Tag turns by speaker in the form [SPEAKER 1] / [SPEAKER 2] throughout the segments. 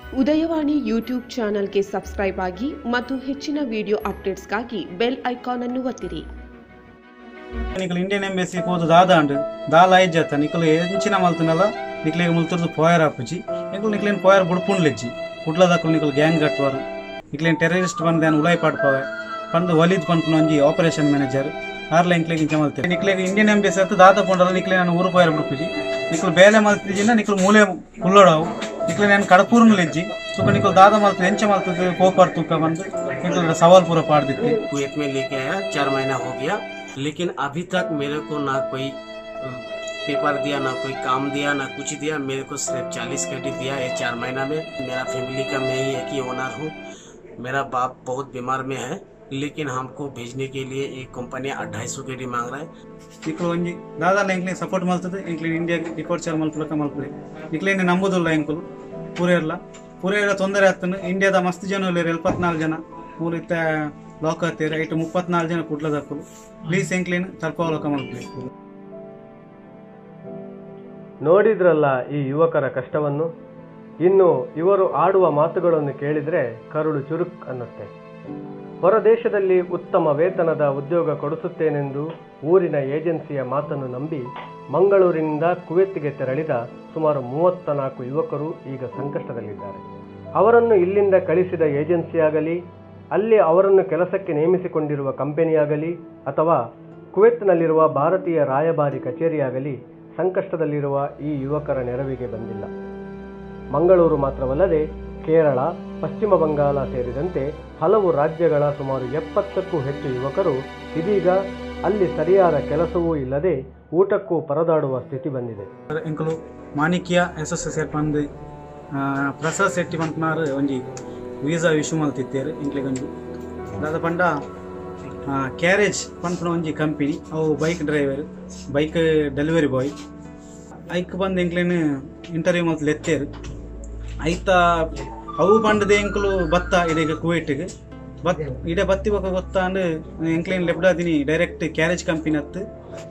[SPEAKER 1] Udayavani YouTube ಚಾನೆಲ್ಗೆ subscribe ಆಗಿ ಮತ್ತು ಹೆಚ್ಚಿನ ವಿಡಿಯೋ ಅಪ್ಡೇಟ್ಸ್ಗಾಗಿ ಬೆಲ್ ಐಕಾನ್ ಅನ್ನು ಒತ್ತಿರಿ.
[SPEAKER 2] ನಿಕಲ್ ಇಂಡಿಯನ್ ಎಂಬಸಿ ಹೋದ ದಾದಾಂಡ್ ದಾಲ ಐಜ್ ಜತ ನಿಕಲ್ ಎಂಚಿನ ಮಲ್ತನಲ್ಲ ನಿಕ್ಲೆಗೆ ಮುಲ್ತುರ್ದು ಪೋಯರ್ ಆಪುಜಿ ನಿಕಲ್ ನಿಕ್ಲೇನ್ ಪೋಯರ್ ಬುಡ್ಪುಂಡ್ಲೆಜ್ಜಿ ಕುಡ್ಲದಕ್ಕಲು ನಿಕಲ್ ಗ್ಯಾಂಗ್ ಕಟ್ಟುವರು ನಿಕ್ಲೇನ್ ಟೆರರಿಸ್ಟ್ ಬಂದು ದಾನ್ ಉಲಾಯ್ ಪಾಡ್ಪವೆ ಪಂದು ವಲಿದ್ ಪನ್ಪುನ ಒಂಜಿ ಆಪರೇಷನ್ ಮ್ಯಾನೇಜರ್ ಆರ್ಲ ಇಂಕ್ಲೆಗೆ ಇಂಚ ಮಲ್ತೆ ನಿಕ್ಲೆಗೆ ಇಂಡಿಯನ್ ಎಂಬಸಿ ಹತ್ತು ದಾದ ಪೋಂಡಲ್ಲ ನಿಕ್ಲೆ ನಾನು ಊರು ಪೋಯರ್ ಬುಡ್ಪುಜಿ ನಿಕಲ್ ಬೇಲೆ ಮಲ್ತಿಜಿನ ನಿಕಲ್ ಮೂಲೆ ಕುಲ್ಲೋಡವು निकले नैन कड़पूर्न लेज्जी सुख निकल दादा मलते एंच मलते कोपर तुका बंद निकल सवाल पूरा पाड़ देते.
[SPEAKER 3] कुवैत में लेके आया 4 महीना हो गया, लेकिन अभी तक मेरे को ना कोई पेपर दिया, ना कोई काम दिया, ना कुछ दिया. मेरे को सिर्फ 40 क्रेडिट दिया ये 4 महीना में. मेरा फैमिली का मैं ही एक ही ओनर हूँ. मेरा बाप बहुत बीमार में है, लेकिन हमको भेजने के लिए एक कंपनी 250 क्रेडिट मांग रहा है.
[SPEAKER 2] निकल दादा इंक्ले सपोर्ट मल्तದೆ इंक्ले इंडिया ಡಿಪಾರ್ಚರ್ ಮಲ್ಪಲಕ ಮಲ್ಪಲೆ ನಿಕ್ಲೆ ನಂಬುದಿಲ್ಲ ಇಂಕುಲು ಪೂರೆಲ್ಲ ತೊಂದರೆ ಆಗ್ತಾನೆ. ಇಂಡಿಯಾದ ಮಸ್ತ್ ಜನ ಇಲ್ಲರು 74 ಜನ ಮೂರಿತ್ತ ಲಾಕ್ ಆಗ್ತಾರೆ ಐಟು 34 ಜನ ಕುಡ್ಲದಕ್ಕಲು ಪ್ಲೀಸ್ ಇಂಕ್ಲೇನ್ ತರ್ಪವಲಕ ಮಲ್ಪಲೆ.
[SPEAKER 4] ನೋಡಿದ್ರಲ್ಲ ಈ ಯುವಕರ ಕಷ್ಟವನ್ನು. ಇನ್ನು ಇವರು ಆಡುವ ಮಾತುಗಳನ್ನು ಕೇಳಿದರೆ ಕರುಳು ಚುರುಕ್ ಅನ್ನುತ್ತೆ. ಹೊರದೇಶದಲ್ಲಿ ಉತ್ತಮ ವೇತನದ ಉದ್ಯೋಗ ಕೊಡಿಸುತ್ತೇನೆಂದು ಊರಿನ ಏಜೆನ್ಸಿಯ ಮಾತನ್ನು ನಂಬಿ ಮಂಗಳೂರಿನಿಂದ ಕುವೈತ್ಗೆ ತೆರಳಿದ ಸುಮಾರು 34 ಯುವಕರು ಈಗ ಸಂಕಷ್ಟದಲ್ಲಿದ್ದಾರೆ. ಅವರನ್ನು ಇಲ್ಲಿಂದ ಕಳಿಸಿದ ಏಜೆನ್ಸಿಯಾಗಲಿ, ಅಲ್ಲಿ ಅವರನ್ನು ಕೆಲಸಕ್ಕೆ ನೇಮಿಸಿಕೊಂಡಿರುವ ಕಂಪನಿಯಾಗಲಿ, ಅಥವಾ ಕುವೈತ್ನಲ್ಲಿರುವ ಭಾರತೀಯ ರಾಯಭಾರಿ ಕಚೇರಿಯಾಗಲಿ ಸಂಕಷ್ಟದಲ್ಲಿರುವ ಈ ಯುವಕರ ನೆರವಿಗೆ ಬಂದಿಲ್ಲ. ಮಂಗಳೂರು ಮಾತ್ರವಲ್ಲದೆ ಕೇರಳ, ಪಶ್ಚಿಮ ಬಂಗಾಳ ಸೇರಿದಂತೆ ಹಲವು ರಾಜ್ಯಗಳ ಸುಮಾರು 70ಕ್ಕೂ ಹೆಚ್ಚು ಯುವಕರು ಇದೀಗ ಅಲ್ಲಿ ಸರಿಯಾದ ಕೆಲಸವೂ ಇಲ್ಲದೆ ಊಟಕ್ಕೂ ಪರದಾಡುವ ಸ್ಥಿತಿ ಬಂದಿದೆ.
[SPEAKER 2] ಎಂಕಲು ಮಾಣಿಕ್ಯ ಎಸ್ ಬಂದು ಪ್ರಸಾದ್ ಶೆಟ್ಟಿ ಬಂತನಾರು ಒಂಜಿ ವೀಸಾ ಇಶ್ಯೂ ಮಲ್ತಿತ್ತೇರು ಇಂಕ್ಲೆಗೊಂಜಿ ದಾದ ಪಂಡ ಕ್ಯಾರೇಜ್ ಪಂಪನ ಒಂಜಿ ಕಂಪನಿ ಅವು bike driver bike delivery boy ಐಕ್ ಬಂದು ಎಂಕ್ಲೇನು ಇಂಟರ್ವ್ಯೂ ಮಲ್ತಲು ಎತ್ತೇರು ಐತ ಅವು ಪಂಡದೆ ಎಂಕಲು ಬತ್ತ ಇಡೀಗ ಕುವೈಟ್ಗೆ ಇಡೇ ಬತ್ತಿ ಬಕ್ಕ ಗೊತ್ತಾಂಡು ಎಂಕ್ಲೇನ್ ಲೆಬ್ಡಾದಿನಿ ಡೈರೆಕ್ಟ್ ಕ್ಯಾರೇಜ್ ಕಂಪನಿ ಹತ್ತು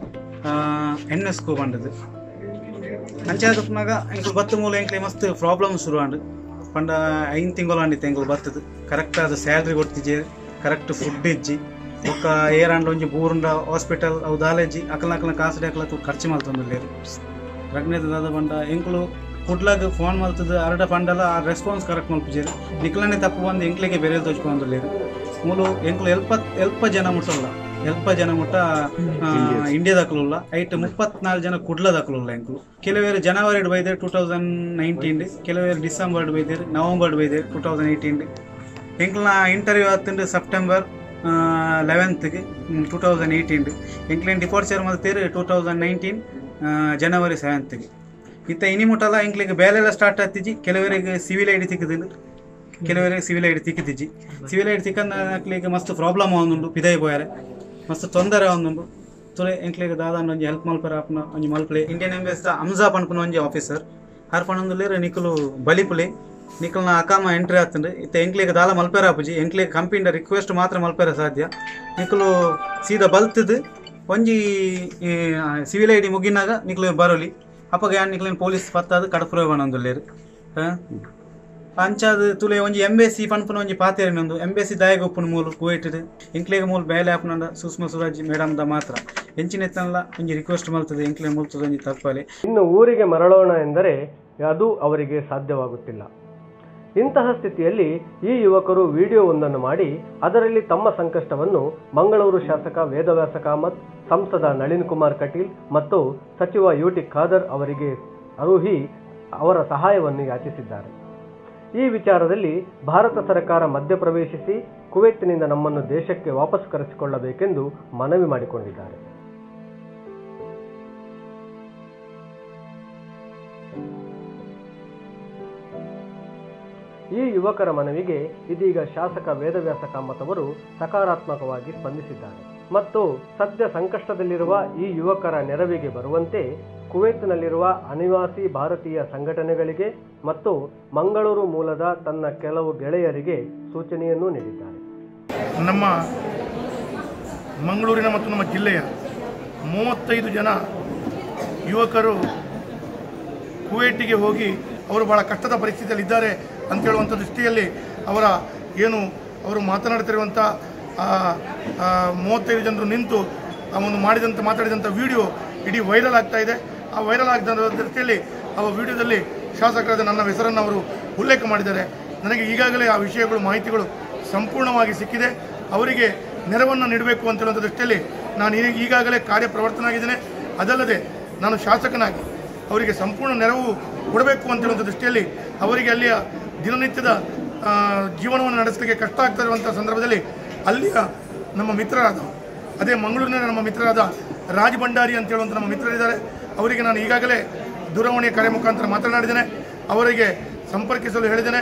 [SPEAKER 2] ಎನ್ಎಸ್ಕು ಪಂಡದು ಅಂಚಾದಪ್ಪನಾಗ ಎಂಕಲು ಬತ್ತ ಮೂಲ ಎಂಕ್ಲೆ ಮಸ್ತ್ ಪ್ರಾಬ್ಲಮ್ ಶುರು ಆಂಡು ಪಂಡ 5 ತಿಂಗಳು ಆಂಡಿತ್ತು ಎಂಕಲು ಬತ್ತದು ಕರೆಕ್ಟ್ ಆದ ಸ್ಯಾಲ್ರಿ ಕೊಡ್ತಿಜ್ಜಿ ಕರೆಕ್ಟ್ ಫುಡ್ ಇಜ್ಜಿ ಒಕ್ಕ ಏರಾಂಡ್ ಒಂಜಿ ಬೂರುಂಡ ಹಾಸ್ಪಿಟಲ್ ಅವು ದಾಲೆಜ್ಜಿ ಅಕಲ್ನ ಕಾಸು ಅಕಲ ಖರ್ಚು ಮಲ್ತೊಂದುಲ್ಲೇರು ರಗ್ನೇದ ದಾದ ಪಂಡ ಎಂಕಲು ಕುಡ್ಲಾಗ ಫೋನ್ ಮಲ್ತದ ಅರಡ ಪಂಡಲ ಆ ರೆಸ್ಪಾನ್ಸ್ ಕರೆಕ್ಟ್ ಮಲ್ಪಿಜೇರು ನಿಕ್ಲನೆ ತಪ್ಪು ಬಂದು ಎಂಕ್ಲೆಗೆ ಬೇರೆ ತೋಚ್ಕೊಂಡ್ಲೇರು ಮೂಲು ಎಂಕ್ಲು ಎಲ್ಪ ಜನ ಮುಟ್ಟ ಇಂಡಿಯಾದಕ್ಕಲ್ಲ ಐಟ್ 34 ಜನ ಕುಡ್ಲದಕ್ಕಲ್ಲ ಎಂಕ್ಲು ಕೆಲವೇರು ಜನವರಿ ಬೈದೇರು 2019 ಕೆಲವೇರು ಡಿಸೆಂಬರ್ ಬೈದೇರು ನವಂಬರ್ ಬೈದೇರು 2018 ಎಂಕ್ಲನ ಇಂಟರ್ವ್ಯೂ ಆತಂಡು ಸೆಪ್ಟೆಂಬರ್ 11ಗೆ 2018 ಎಂಕ್ಲೇನ್ ಡಿಪಾರ್ಚರ್ ಮಲ್ತೇರು 2019 ಜನವರಿ 7ಗೆ ಇತ್ತ ಇನಿ ಮುಟ್ಟಲ್ಲ ಇಂಕ್ಲಿಗೆ ಬೇಲೆಲ್ಲ ಸ್ಟಾರ್ಟ್ ಆಗ್ತಿಜ್ಜಿ ಕೆಲವರಿಗೆ ಸಿವಿಲ್ ಐಡಿ ತಿಕ್ಕದಿಲ್ಲ ಕೆಲವರಿಗೆ ಸಿವಿಲ್ ಐಡಿ ತಿಕ್ಕಿತಿಜ್ಜಿ ಸಿವಿಲ್ ಐಡಿ ತಿಕ್ಕಂದಾಕ್ಲಿಗೆ ಮಸ್ತ್ ಪ್ರಾಬ್ಲಮ್ ಆವೊಂದುಂಡು ಪಿದಾಯಿ ಪೋಯಾರೆ ಮಸ್ತ್ ತೊಂದರೆ ಆವೊಂದುಂಡು ತುಳೆ ಎಂಕ್ಲಿಗೆ ದಾದಾಂಡು ಒಂಜಿ ಹೆಲ್ಪ್ ಮಲ್ಪರ ಆಪುನ ಒಂಜಿ ಮಲ್ಪಲೆ ಇಂಡಿಯನ್ ಎಂಬಸಿ ಅಮ್ಜಾ ಪನ್ಪುನ ಒಂಜಿ ಆಫೀಸರ್ ಆರ್ ಪಣೊಂದುಲ್ಲೇರು ನಿಕುಲು ಬಲಿಪುಲೆ ನಿಕಲ್ನ ಅಕಾಮ ಎಂಟ್ರಿ ಆಗ್ತಂಡು ಇತ್ತ ಎಂಕ್ಲಿಗೆ ದಾಲ ಮಲ್ಪೇರ ಆಪುಜಿ ಎಂಕ್ಲಿಗೆ ಕಂಪನಿದ ರಿಕ್ವೆಸ್ಟ್ ಮಾತ್ರ ಮಲ್ಪೇರ ಸಾಧ್ಯ ನಿಕುಲು ಸೀದಾ ಬಲ್ತದು ಒಂಜಿ ಸಿವಿಲ್ ಐಡಿ ಮುಗಿನಾಗ ನಿಕಲು ಬರೋಲಿ ಅಪ್ಪಗೆ ಯಾನ್ ನಿಕ್ಲೇನ್ ಪೊಲೀಸ್ ಪತ್ತಾದ ಕಡಪುರ ಬಂದೊಂದುಲ್ಲೇರು ಅಂಚಾದ ತುಲೆ ಒಂಜಿ ಎಂಬಸಿ ಪನ್ಪುನ ಒಂಜಿ ಪಾತೇರಿನೊಂದು ಎಂಬಸಿ ದಾಯಗೊಪ್ಪುನ ಮೂಲು ಕುವೈಟ್ಡ್ ಎಂಕ್ಲೆಗೆ ಮೂಲು ಬೇಲೆ ಆಪುನಂದ ಸುಷ್ಮಾ ಸ್ವರಾಜ್ ಮೇಡಮ್ದ ಮಾತ್ರ ಎಂಚಿನೆತ್ತನಲ್ಲ ಒಂಜಿ ರಿಕ್ವೆಸ್ಟ್ ಮಲ್ತದೆ ಎಂಕ್ಲೆ ಮುಲ್ತದ ಒಂಜಿ ತಪ್ಪಲೆ.
[SPEAKER 4] ಇನ್ನು ಊರಿಗೆ ಮರಳೋಣ ಎಂದರೆ ಅದು ಅವರಿಗೆ ಸಾಧ್ಯವಾಗುತ್ತಿಲ್ಲ. ಇಂತಹ ಸ್ಥಿತಿಯಲ್ಲಿ ಈ ಯುವಕರು ವಿಡಿಯೋವೊಂದನ್ನು ಮಾಡಿ ಅದರಲ್ಲಿ ತಮ್ಮ ಸಂಕಷ್ಟವನ್ನು ಮಂಗಳೂರು ಶಾಸಕ ವೇದವ್ಯಾಸ ಕಾಮತ್, ಸಂಸದ ನಳಿನ್ ಕುಮಾರ್ ಕಟೀಲ್ ಮತ್ತು ಸಚಿವ ಯುಟಿ ಖಾದರ್ ಅವರಿಗೆ ಅರುಹಿ ಅವರ ಸಹಾಯವನ್ನು ಯಾಚಿಸಿದ್ದಾರೆ. ಈ ವಿಚಾರದಲ್ಲಿ ಭಾರತ ಸರ್ಕಾರ ಮಧ್ಯಪ್ರವೇಶಿಸಿ ಕುವೈತ್ನಿಂದ ನಮ್ಮನ್ನು ದೇಶಕ್ಕೆ ವಾಪಸ್ ಕರೆಸಿಕೊಳ್ಳಬೇಕೆಂದು ಮನವಿ ಮಾಡಿಕೊಂಡಿದ್ದಾರೆ. ಈ ಯುವಕರ ಮನವಿಗೆ ಇದೀಗ ಶಾಸಕ ವೇದವ್ಯಾಸ ಕಾಮತ್ ಅವರು ಸಕಾರಾತ್ಮಕವಾಗಿ ಸ್ಪಂದಿಸಿದ್ದಾರೆ ಮತ್ತು ಸದ್ಯ ಸಂಕಷ್ಟದಲ್ಲಿರುವ ಈ ಯುವಕರ ನೆರವಿಗೆ ಬರುವಂತೆ ಕುವೈತ್ನಲ್ಲಿರುವ ಅನಿವಾಸಿ ಭಾರತೀಯ ಸಂಘಟನೆಗಳಿಗೆ ಮತ್ತು ಮಂಗಳೂರು ಮೂಲದ ತನ್ನ ಕೆಲವು ಗೆಳೆಯರಿಗೆ ಸೂಚನೆಯನ್ನು ನೀಡಿದ್ದಾರೆ.
[SPEAKER 5] ನಮ್ಮ ಮಂಗಳೂರಿನ ಮತ್ತು ನಮ್ಮ ಜಿಲ್ಲೆಯ 35 ಜನ ಯುವಕರು ಕುವೈಟಿಗೆ ಹೋಗಿ ಅವರು ಬಹಳ ಕಷ್ಟದ ಪರಿಸ್ಥಿತಿಯಲ್ಲಿದ್ದಾರೆ ಅಂತ ಹೇಳುವಂಥ ದೃಷ್ಟಿಯಲ್ಲಿ ಅವರ ಏನು ಅವರು ಮಾತನಾಡ್ತಿರುವಂಥ 35 ಜನರು ನಿಂತು ಅವನು ಮಾತಾಡಿದಂಥ ವಿಡಿಯೋ ಇಡೀ ವೈರಲ್ ಆಗ್ತಾ ಇದೆ. ಆ ವೈರಲ್ ಆಗಿದ್ದ ದೃಷ್ಟಿಯಲ್ಲಿ ಆ ವಿಡಿಯೋದಲ್ಲಿ ಶಾಸಕರಾದ ನನ್ನ ಹೆಸರನ್ನು ಅವರು ಉಲ್ಲೇಖ ಮಾಡಿದ್ದಾರೆ. ನನಗೆ ಈಗಾಗಲೇ ಆ ವಿಷಯಗಳು ಮಾಹಿತಿಗಳು ಸಂಪೂರ್ಣವಾಗಿ ಸಿಕ್ಕಿದೆ. ಅವರಿಗೆ ನೆರವನ್ನು ನೀಡಬೇಕು ಅಂತ ಹೇಳುವಂಥ ದೃಷ್ಟಿಯಲ್ಲಿ ನಾನು ಈಗಾಗಲೇ ಕಾರ್ಯಪ್ರವರ್ತನಾಗಿದ್ದೇನೆ. ಅದಲ್ಲದೆ ನಾನು ಶಾಸಕನಾಗಿ ಅವರಿಗೆ ಸಂಪೂರ್ಣ ನೆರವು ಕೊಡಬೇಕು ಅಂತ ಹೇಳುವಂಥ ದೃಷ್ಟಿಯಲ್ಲಿ ಅವರಿಗೆ ಅಲ್ಲಿಯ ದಿನನಿತ್ಯದ ಜೀವನವನ್ನು ನಡೆಸಲಿಕ್ಕೆ ಕಷ್ಟ ಆಗ್ತಾ ಇರುವಂಥ ಸಂದರ್ಭದಲ್ಲಿ ಅಲ್ಲಿಯ ನಮ್ಮ ಮಿತ್ರರಾದ ಅದೇ ಮಂಗಳೂರಿನ ನಮ್ಮ ಮಿತ್ರರಾದ ರಾಜ್ ಭಂಡಾರಿ ಅಂತ ಹೇಳುವಂಥ ನಮ್ಮ ಮಿತ್ರರಿದ್ದಾರೆ. ಅವರಿಗೆ ನಾನು ಈಗಾಗಲೇ ದೂರವಾಣಿಯ ಕರೆ ಮುಖಾಂತರ ಮಾತನಾಡಿದ್ದೇನೆ. ಅವರಿಗೆ ಸಂಪರ್ಕಿಸಲು ಹೇಳಿದ್ದೇನೆ.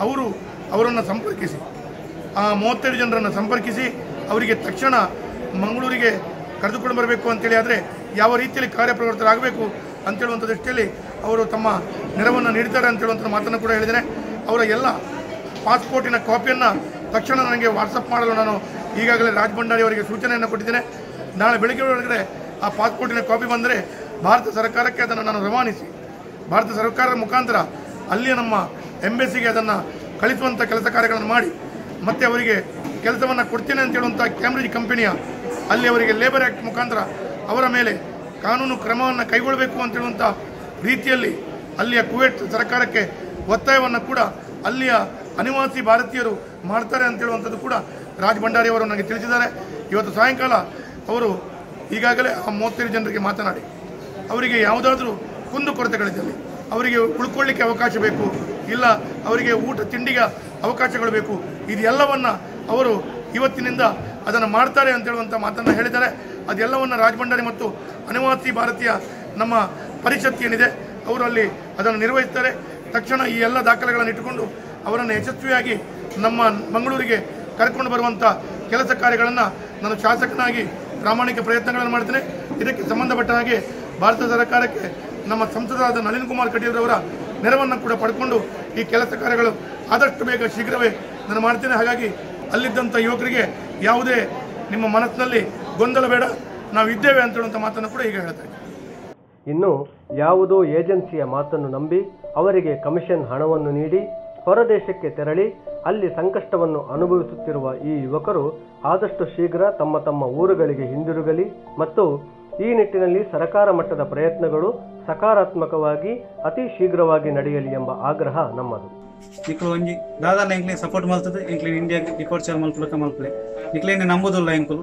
[SPEAKER 5] ಅವರನ್ನು ಸಂಪರ್ಕಿಸಿ ಆ 35 ಜನರನ್ನು ಸಂಪರ್ಕಿಸಿ ಅವರಿಗೆ ತಕ್ಷಣ ಮಂಗಳೂರಿಗೆ ಕರೆದುಕೊಂಡು ಬರಬೇಕು ಅಂತೇಳಿ, ಆದರೆ ಯಾವ ರೀತಿಯಲ್ಲಿ ಕಾರ್ಯಪ್ರವೃತ್ತರಾಗಬೇಕು ಅಂತೇಳುವಂಥ ದೃಷ್ಟಿಯಲ್ಲಿ ಅವರು ತಮ್ಮ ನೆರವನ್ನು ನೀಡ್ತಾರೆ ಅಂತೇಳುವಂಥ ಮಾತನ್ನು ಕೂಡ ಹೇಳಿದ್ದೇನೆ. ಅವರ ಎಲ್ಲ ಪಾಸ್ಪೋರ್ಟಿನ ಕಾಪಿಯನ್ನು ತಕ್ಷಣ ನನಗೆ ವಾಟ್ಸಪ್ ಮಾಡಲು ನಾನು ಈಗಾಗಲೇ ರಾಜ್ ಭಂಡಾರಿ ಅವರಿಗೆ ಸೂಚನೆಯನ್ನು ಕೊಟ್ಟಿದ್ದೇನೆ. ನಾಳೆ ಬೆಳಗ್ಗೆ ಒಳಗಡೆ ಆ ಪಾಸ್ಪೋರ್ಟಿನ ಕಾಪಿ ಬಂದರೆ ಭಾರತ ಸರ್ಕಾರಕ್ಕೆ ಅದನ್ನು ನಾನು ರವಾನಿಸಿ ಭಾರತ ಸರ್ಕಾರದ ಮುಖಾಂತರ ಅಲ್ಲಿಯ ನಮ್ಮ ಎಂಬೆಸಿಗೆ ಅದನ್ನು ಕಳಿಸುವಂಥ ಕೆಲಸ ಕಾರ್ಯಗಳನ್ನು ಮಾಡಿ ಮತ್ತು ಅವರಿಗೆ ಕೆಲಸವನ್ನು ಕೊಡ್ತೇನೆ ಅಂತ ಹೇಳುವಂಥ ಕ್ಯಾಂಬ್ರಿಡ್ಜ್ ಕಂಪನಿಯ ಅಲ್ಲಿ ಅವರಿಗೆ ಲೇಬರ್ ಆ್ಯಕ್ಟ್ ಮುಖಾಂತರ ಅವರ ಮೇಲೆ ಕಾನೂನು ಕ್ರಮವನ್ನು ಕೈಗೊಳ್ಳಬೇಕು ಅಂತ ಹೇಳುವಂಥ ರೀತಿಯಲ್ಲಿ ಅಲ್ಲಿಯ ಕುವೈಟ್ ಸರ್ಕಾರಕ್ಕೆ ಒತ್ತಾಯವನ್ನು ಕೂಡ ಅಲ್ಲಿಯ ಅನಿವಾಸಿ ಭಾರತೀಯರು ಮಾಡ್ತಾರೆ ಅಂತ ಹೇಳುವಂಥದ್ದು ಕೂಡ ರಾಜ್ ಭಂಡಾರಿ ಅವರು ನನಗೆ ತಿಳಿಸಿದ್ದಾರೆ. ಇವತ್ತು ಸಾಯಂಕಾಲ ಅವರು ಈಗಾಗಲೇ ಆ 35 ಜನರಿಗೆ ಮಾತನಾಡಿ ಅವರಿಗೆ ಯಾವುದಾದ್ರೂ ಕುಂದುಕೊರತೆಗಳಿದ್ದಲ್ಲಿ ಅವರಿಗೆ ಉಳ್ಕೊಳ್ಳಿಕ್ಕೆ ಅವಕಾಶ ಬೇಕು, ಇಲ್ಲ ಅವರಿಗೆ ಊಟ ತಿಂಡಿಗೆ ಅವಕಾಶಗಳು ಬೇಕು, ಇದೆಲ್ಲವನ್ನು ಅವರು ಇವತ್ತಿನಿಂದ ಅದನ್ನು ಮಾಡ್ತಾರೆ ಅಂತ ಹೇಳುವಂಥ ಮಾತನ್ನು ಹೇಳಿದ್ದಾರೆ. ಅದೆಲ್ಲವನ್ನು ರಾಜ್ ಭಂಡಾರಿ ಮತ್ತು ಅನಿವಾಸಿ ಭಾರತೀಯ ನಮ್ಮ ಪರಿಷತ್ ಏನಿದೆ ಅವರು ಅಲ್ಲಿ ಅದನ್ನು ನಿರ್ವಹಿಸ್ತಾರೆ. ತಕ್ಷಣ ಈ ಎಲ್ಲ ದಾಖಲೆಗಳನ್ನು ಇಟ್ಟುಕೊಂಡು ಅವರನ್ನು ಯಶಸ್ವಿಯಾಗಿ ನಮ್ಮ ಮಂಗಳೂರಿಗೆ ಕರ್ಕೊಂಡು ಬರುವಂಥ ಕೆಲಸ ಕಾರ್ಯಗಳನ್ನು ನಾನು ಶಾಸಕನಾಗಿ ಪ್ರಾಮಾಣಿಕ ಪ್ರಯತ್ನಗಳನ್ನು ಮಾಡ್ತೇನೆ. ಇದಕ್ಕೆ ಸಂಬಂಧಪಟ್ಟ ಹಾಗೆ ಭಾರತ ಸರ್ಕಾರಕ್ಕೆ ನಮ್ಮ ಸಂಸದರಾದ ನಳಿನ್ ಕುಮಾರ್ ಕಟೀಲ್ ಅವರ ನೆರವನ್ನು ಕೂಡ ಪಡ್ಕೊಂಡು ಈ ಕೆಲಸ ಕಾರ್ಯಗಳು ಆದಷ್ಟು ಬೇಗ ಶೀಘ್ರವೇ ನಾನು ಮಾಡ್ತೇನೆ. ಹಾಗಾಗಿ ಅಲ್ಲಿದ್ದಂಥ ಯುವಕರಿಗೆ ಯಾವುದೇ ನಿಮ್ಮ ಮನಸ್ಸಿನಲ್ಲಿ ಗೊಂದಲ ಬೇಡ, ನಾವು ಇದ್ದೇವೆ ಅಂತ ಹೇಳುವಂಥ ಮಾತನ್ನು ಕೂಡ ಈಗ ಹೇಳ್ತಾ ಇದ್ದೀನಿ.
[SPEAKER 4] ಇನ್ನು ಯಾವುದೋ ಏಜೆನ್ಸಿಯ ಮಾತನ್ನು ನಂಬಿ ಅವರಿಗೆ ಕಮಿಷನ್ ಹಣವನ್ನು ನೀಡಿ ಹೊರದೇಶಕ್ಕೆ ತೆರಳಿ ಅಲ್ಲಿ ಸಂಕಷ್ಟವನ್ನು ಅನುಭವಿಸುತ್ತಿರುವ ಈ ಯುವಕರು ಆದಷ್ಟು ಶೀಘ್ರ ತಮ್ಮ ತಮ್ಮ ಊರುಗಳಿಗೆ ಹಿಂದಿರುಗಲಿ ಮತ್ತು ಈ ನಿಟ್ಟಿನಲ್ಲಿ ಸರ್ಕಾರ ಮಟ್ಟದ ಪ್ರಯತ್ನಗಳು ಸಕಾರಾತ್ಮಕವಾಗಿ ಅತಿ ಶೀಘ್ರವಾಗಿ ನಡೆಯಲಿ ಎಂಬ ಆಗ್ರಹ ನಮ್ಮದು.
[SPEAKER 2] ನಿಕ್ಲು ಒಂಜಿ ದಾದಾನ ಎಂಕ್ಲಿಗೆ ಸಪೋರ್ಟ್ ಮಾಡ್ತದೆ, ಎಂಕ್ಲಿನ ಇಂಡಿಯಾಗೆ ಡಿಪಾರ್ಚರ್ ಮಲ್ಪಲೆ ನಿಕ್ಲೇನೆ ನಂಬುದಿಲ್ಲ. ಎಂಕುಲು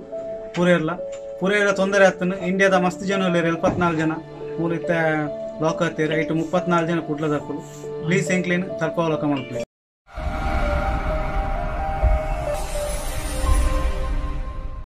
[SPEAKER 2] ಪೂರೇರ ತೊಂದರೆ ಆಗ್ತಾನೆ. ಇಂಡಿಯಾದ ಮಸ್ತ್ ಜನ 74 ಜನ ಮೂರು ಲಾಕ್ ಆಗ್ತಾರೆ. 34 ಜನ ಕುಡ್ಲದಕ್ಕಲು ಪ್ಲೀಸ್ ಎಂಕ್ಲೇನು ತರ್ಪವಲಕ ಮಲ್ಪಲೆ.